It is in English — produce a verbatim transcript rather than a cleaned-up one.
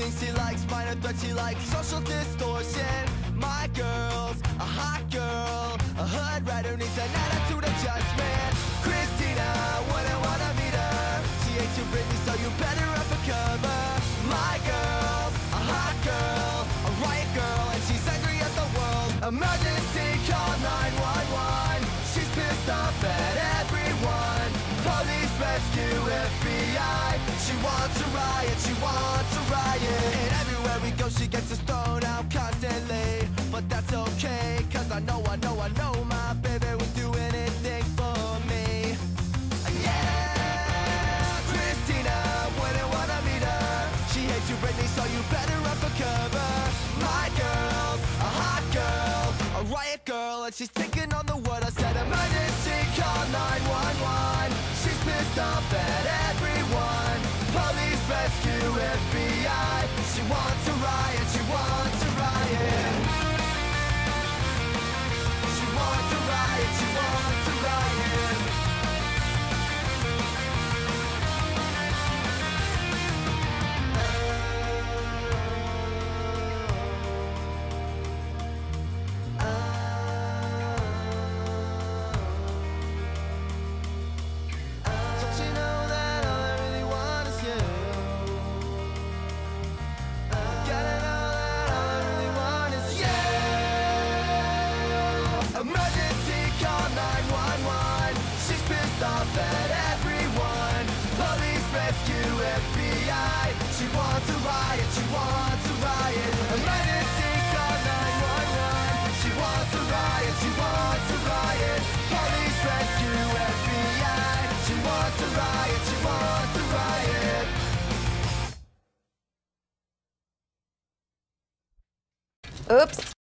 things she likes, minor threats she likes, social distortion. My girl's a hot girl, a hood rat who needs an attitude adjustment. Christina, wouldn't wanna meet her. She hates you, Britney, so you better up for cover. My girl's a hot girl, a riot girl, and she's angry at the world. Emergency, call nine one one. She's pissed off at everyone. Police, rescue, F B I. She wants a riot, she wants a riot. And everywhere we go she gets us thrown out constantly. But that's okay, cause I know, I know, I know my baby would do anything for me. Yeah, Christina, wouldn't wanna meet her. She hates you, Britney, so you better run for cover. My girl's a hot girl, a riot girl, and she's thinking on the word I said. Emergency, call nine one one. She's pissed off at everyone. Police, rescue, F B I. She wants a riot, she wants a riot. She wants a riot, she wants a riot. Don't you know that all I really want is you? Gotta know that all I really want is you. Emergency, call nine one one. She's pissed off at everyone. Police, rescue, F B I. She wants a riot, she wants a riot. Emergency, call nine one one. She wants a riot, she wants a riot. Police, rescue, F B I. She wants a riot, she wants a riot. Oops.